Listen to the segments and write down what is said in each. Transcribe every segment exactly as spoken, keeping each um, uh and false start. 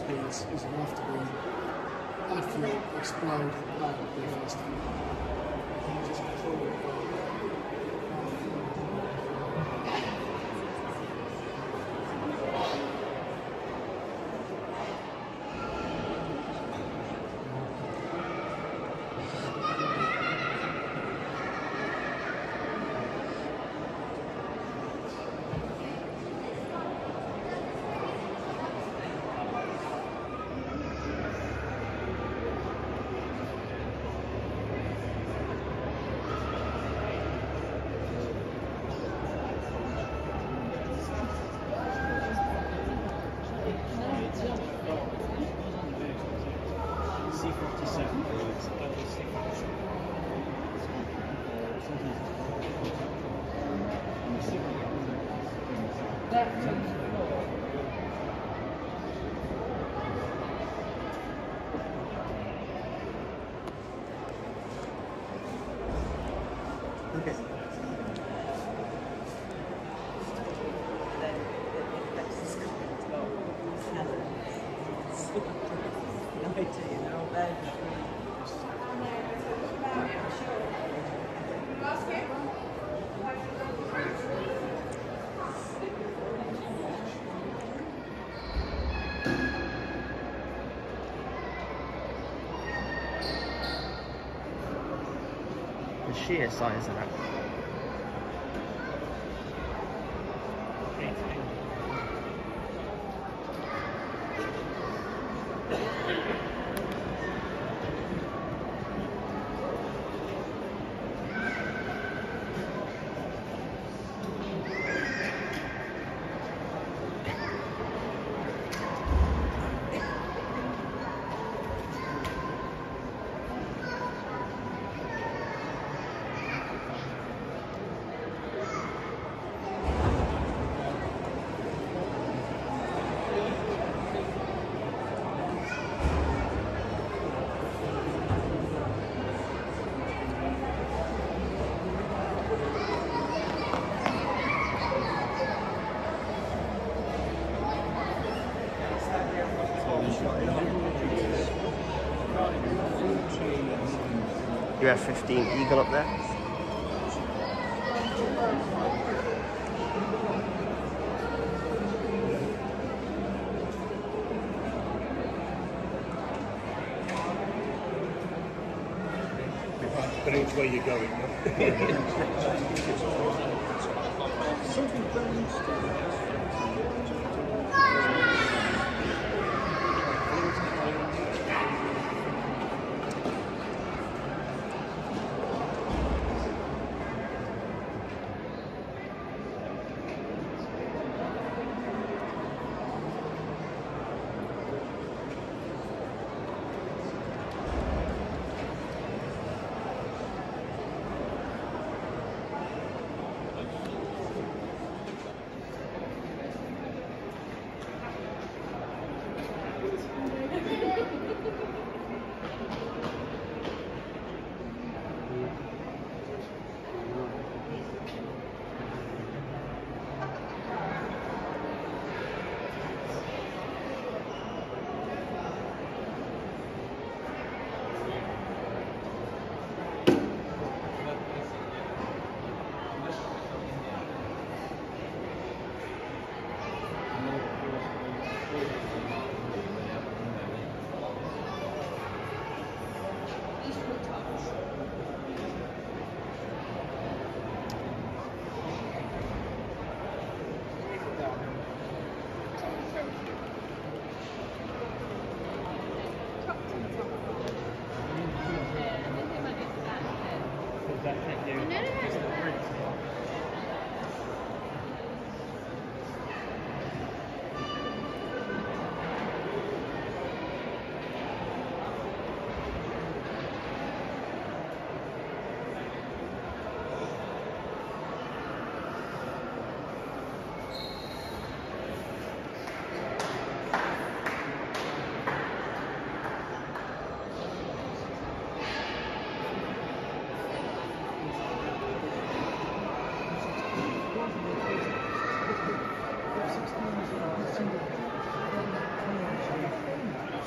here is, is enough to be absolutely explode out of the festival. Just control it. Okay. The sheer size of that. You have fifteen Eagle up there. Depending which way you're going.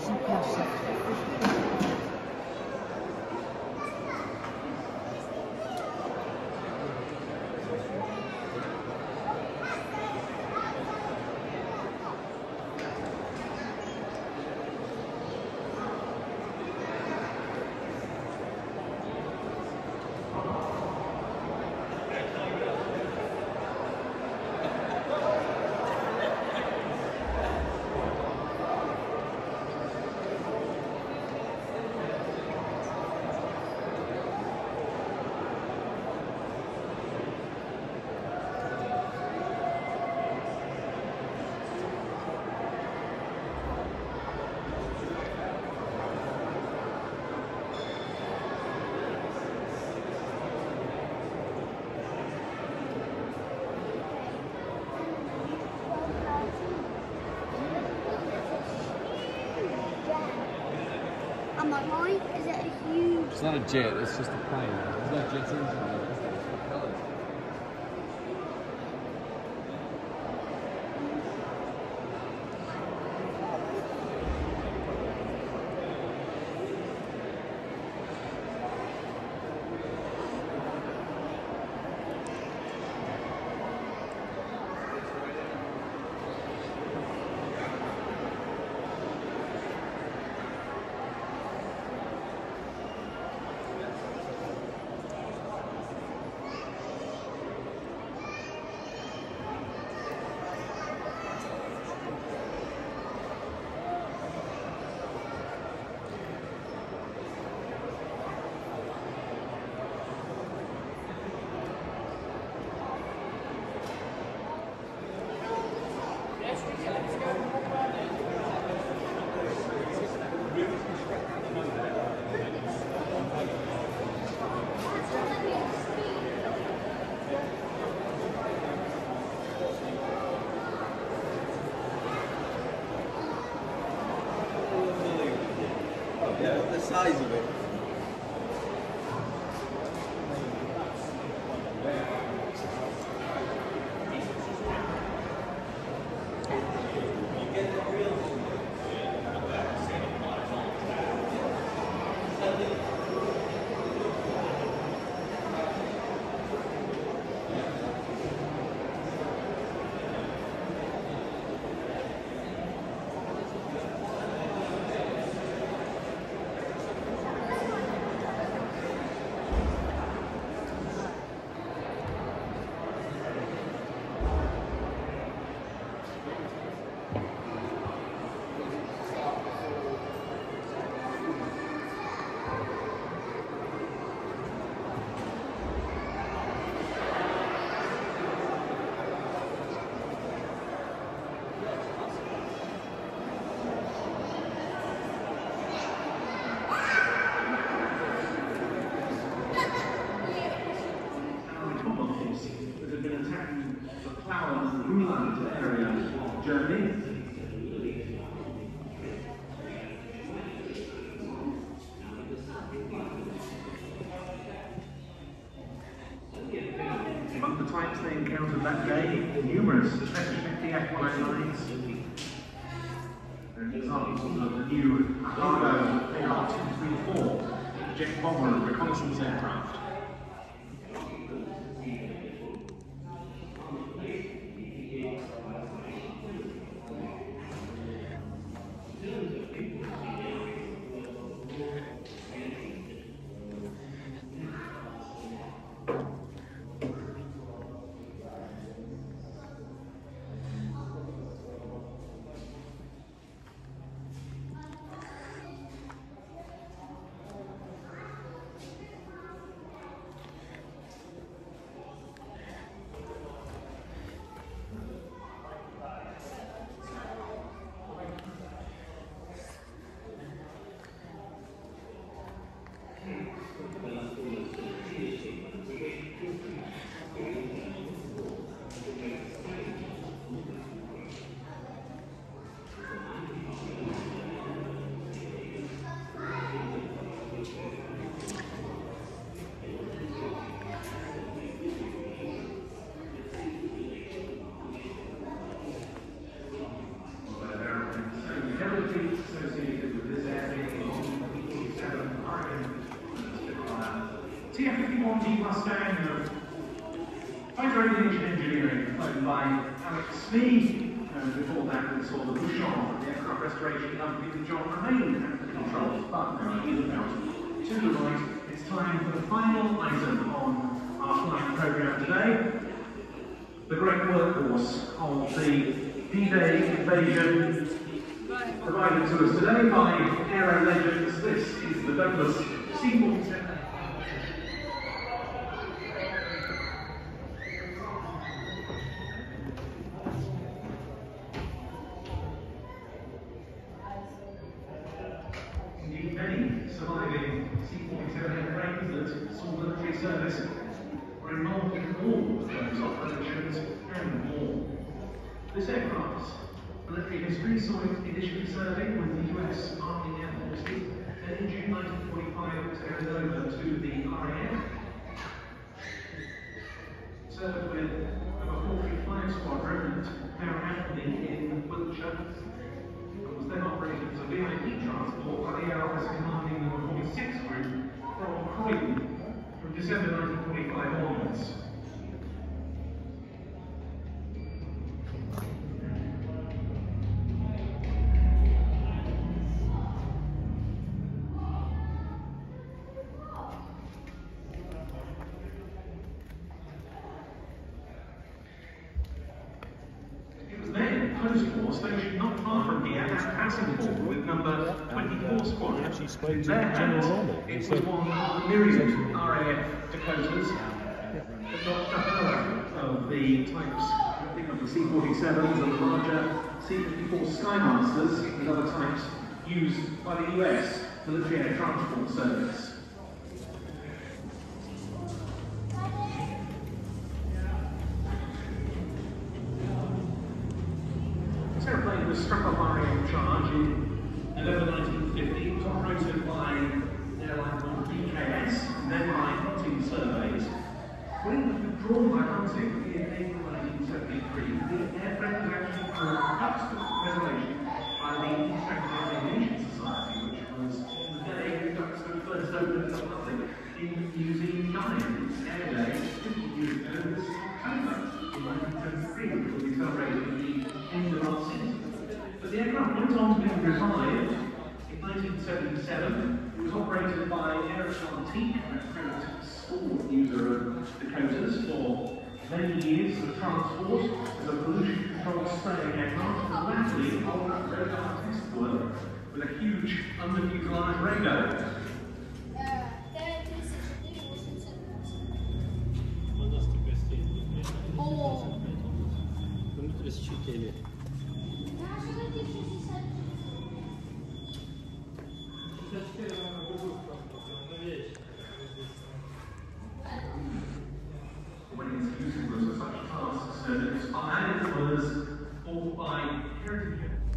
Super soft. Am I right? Is it a huge... It's not a jet, it's just a plane. There's no jet engine there. Yeah, the size of it. Among the types they encountered that day, numerous fifty F one oh nines. There are examples of the new Cargo A R two thirty-four jet bomber and reconnaissance aircraft. twenty Mustang of fighter aviation engineering, flown by Alex Smee. And before that, we saw the Bouchon, the aircraft restoration company that John remained at the controls, but now he's about to the right. It's time for the final item on our flight programme today. The great workhorse of the D-Day invasion, provided to us today by aero legends. This is the Douglas C forty-seven. Indeed, many surviving C forty-seven airframes that saw military service were involved in all of those operations and more. This aircraft's military history saw it initially serving with the U S Army Air Forces, then in June nineteen forty-five it was handed over to the R A F. Served with number four thirty-five Squadron at Paracatney in Wiltshire, and was then operated as a V I P transport by the Air Officer commanding number forty-six Group from Croydon from December nineteen forty-five onwards. Post-war stationed not far from here at Passingford with number twenty-four Squadron. Actually spoke to Their General hands, Arnold. it was one of the myriad R A F Dakotas, but not another of the types, think of the C forty-sevens and the larger C fifty-four Skymasters and other types used by the U S military air transport service. This airplane was struck off R A F charge in November nineteen fifty. It was operated by an airline called D K S, and then by hunting surveys. When it was withdrawn by hunting in April nineteen seventy-three, the airframe was actually brought to Duxford preservation by the East Anglia Aviation Society, which was the day Duxford first opened to the public in Museum nine, Air Day, fifty years ago this October in nineteen seventy-three, which will be celebrated at the end of our season. But the aircraft went on to be revived in nineteen seventy-seven. It was operated by Aeronautiques, a current small user of Dakotas, for many years of transport as a pollution control spraying aircraft, and latterly on radar test work with a huge underutilized radar. When its usefulness for such tasks and its it was bought by Heritage.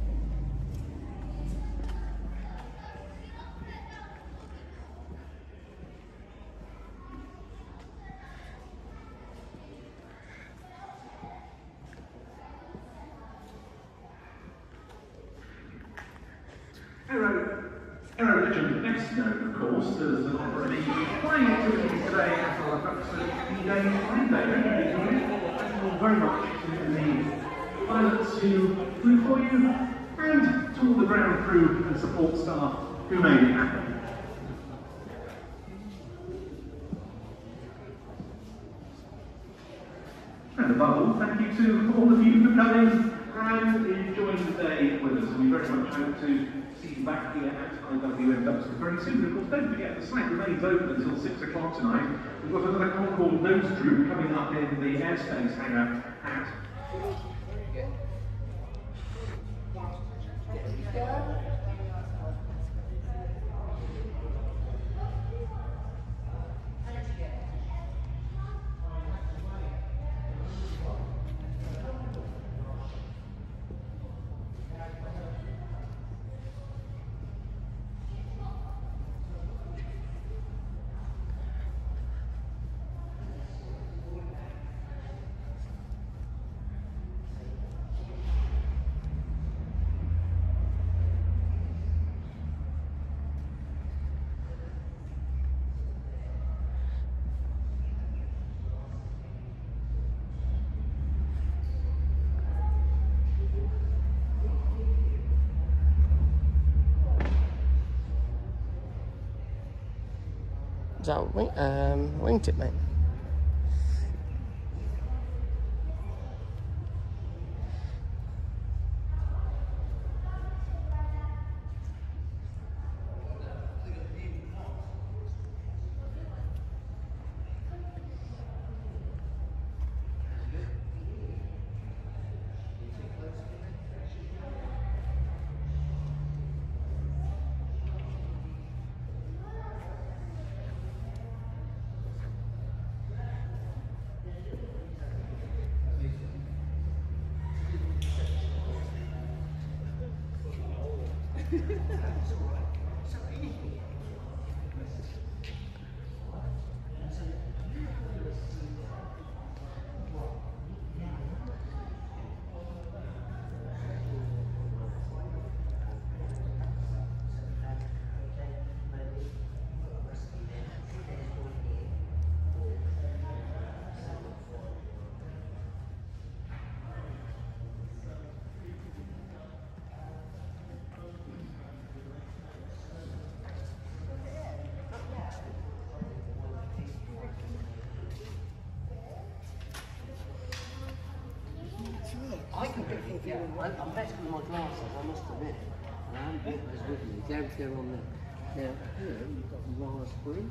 Aero, Aero Legend best known, of course, as an operating flying activities today at our Duxford D-Day Flying Day. Thank you all very much to the pilots who flew for you, and to all the ground crew and support staff who made it happen. And above all, thank you to all of you for coming and enjoying the day with us. And we very much hope to see you back here at I W M Duxford very soon. Of course, don't forget, the site remains open until six o'clock tonight. We've got another Concorde nose droop coming up in the airspace hangar at Is that a wing, um, wingtip, mate? I can do it, yeah. I, I'm better with my glasses, I must admit. And I haven't bought those with me. They're, they're on there. Now, here you've got raspberry.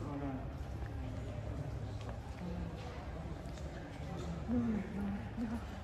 Mm-hmm.